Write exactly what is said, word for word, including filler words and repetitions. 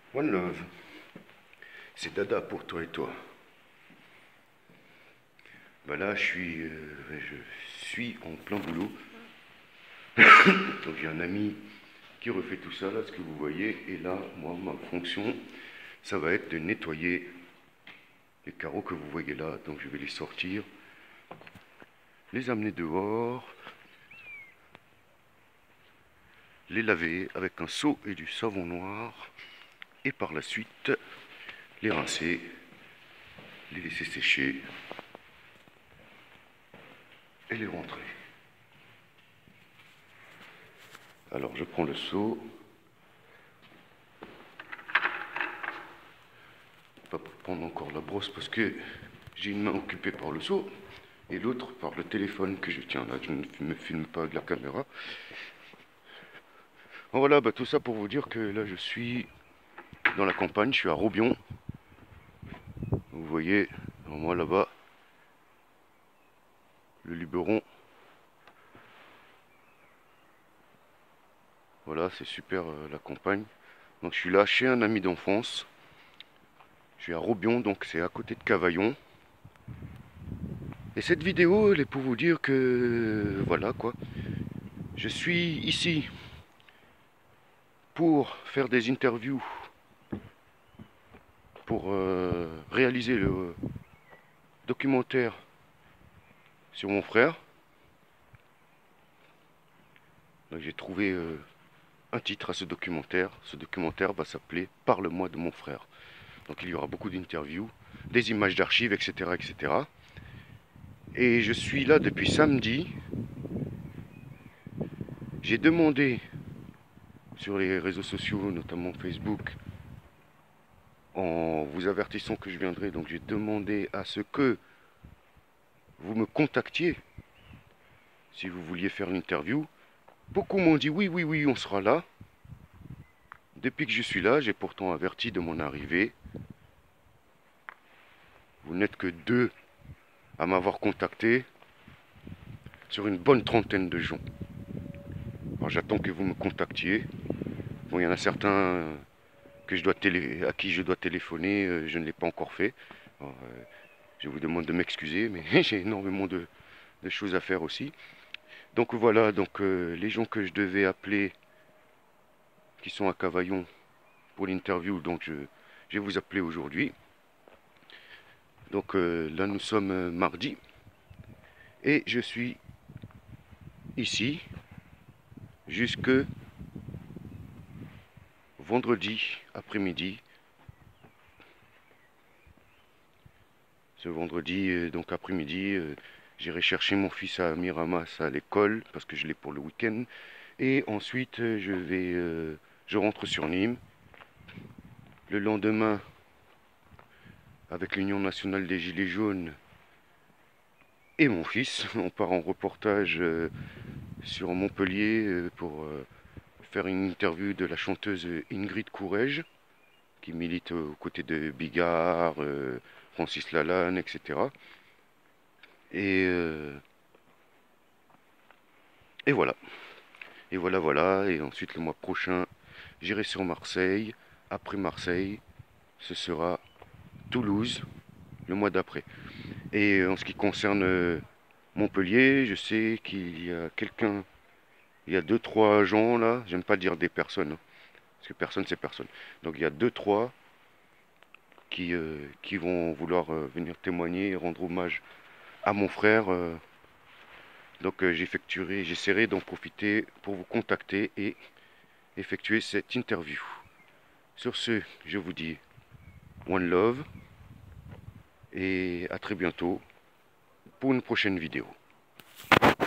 One Love, c'est Dada pour toi et toi. Bah là, je suis, euh, je suis en plein boulot. Donc j'ai un ami qui refait tout ça, là, ce que vous voyez. Et là, moi, ma fonction, ça va être de nettoyer les carreaux que vous voyez là. Donc je vais les sortir, les amener dehors, les laver avec un seau et du savon noir. Et par la suite, les rincer, les laisser sécher et les rentrer. Alors je prends le seau, pas pour prendre encore la brosse parce que j'ai une main occupée par le seau et l'autre par le téléphone que je tiens là, je ne me filme pas avec la caméra. Bon, voilà, bah, tout ça pour vous dire que là je suis dans la campagne, je suis à Robion. Vous voyez, moi là-bas, le Luberon. Voilà, c'est super euh, la campagne. Donc je suis là chez un ami d'enfance. Je suis à Robion, donc c'est à côté de Cavaillon. Et cette vidéo, elle est pour vous dire que, voilà quoi, je suis ici pour faire des interviews, pour euh, réaliser le documentaire sur mon frère. Donc j'ai trouvé euh, un titre à ce documentaire. Ce documentaire va s'appeler « Parle-moi de mon frère ». Donc il y aura beaucoup d'interviews, des images d'archives, et cetera, et cetera. Et je suis là depuis samedi. J'ai demandé sur les réseaux sociaux, notamment Facebook, en vous avertissant que je viendrai, donc j'ai demandé à ce que vous me contactiez si vous vouliez faire une interview. Beaucoup m'ont dit oui, oui, oui, on sera là. Depuis que je suis là, j'ai pourtant averti de mon arrivée. Vous n'êtes que deux à m'avoir contacté sur une bonne trentaine de gens. Alors j'attends que vous me contactiez. Bon, il y en a certains que je dois télé... à qui je dois téléphoner, euh, je ne l'ai pas encore fait. Alors, euh, je vous demande de m'excuser, mais j'ai énormément de, de choses à faire aussi. Donc voilà, donc euh, les gens que je devais appeler, qui sont à Cavaillon pour l'interview, donc je, je vais vous appeler aujourd'hui. Donc euh, là nous sommes euh, mardi et je suis ici jusque vendredi après-midi. Ce vendredi euh, donc après-midi, euh, j'irai chercher mon fils à Miramas à l'école parce que je l'ai pour le week-end. Et ensuite euh, je vais, euh, je rentre sur Nîmes. Le lendemain, avec l'Union nationale des Gilets jaunes et mon fils, on part en reportage euh, sur Montpellier euh, pour euh, faire une interview de la chanteuse Ingrid Courrèges, qui milite aux côtés de Bigard, euh, Francis Lalanne, et cetera. Et, euh, et voilà. Et voilà, voilà. Et ensuite, le mois prochain, j'irai sur Marseille. Après Marseille, ce sera Toulouse, le mois d'après. Et en ce qui concerne euh, Montpellier, je sais qu'il y a quelqu'un, il y a deux, trois gens là, j'aime pas dire des personnes, hein, parce que personne c'est personne. Donc il y a deux, trois qui, euh, qui vont vouloir euh, venir témoigner et rendre hommage à mon frère. euh. Donc euh, j'effectuerai, j'essaierai d'en profiter pour vous contacter et effectuer cette interview. Sur ce, je vous dis One Love et à très bientôt pour une prochaine vidéo.